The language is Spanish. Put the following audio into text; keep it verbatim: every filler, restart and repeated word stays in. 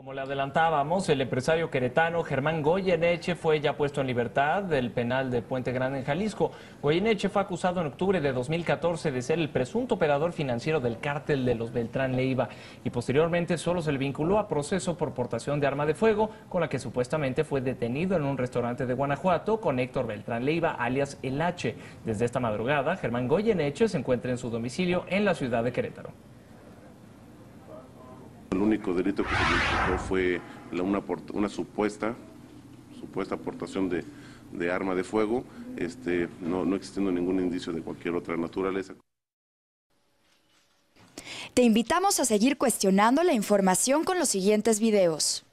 Como le adelantábamos, el empresario queretano Germán Goyeneche fue ya puesto en libertad del penal de Puente Grande en Jalisco. Goyeneche fue acusado en octubre de dos mil catorce de ser el presunto operador financiero del cártel de los Beltrán Leiva y posteriormente solo se le vinculó a proceso por portación de arma de fuego, con la que supuestamente fue detenido en un restaurante de Guanajuato con Héctor Beltrán Leiva, alias El H. Desde esta madrugada, Germán Goyeneche se encuentra en su domicilio en la ciudad de Querétaro. El único delito que se le imputó fue la, una, una supuesta, supuesta aportación de, de arma de fuego, este, no, no existiendo ningún indicio de cualquier otra naturaleza. Te invitamos a seguir cuestionando la información con los siguientes videos.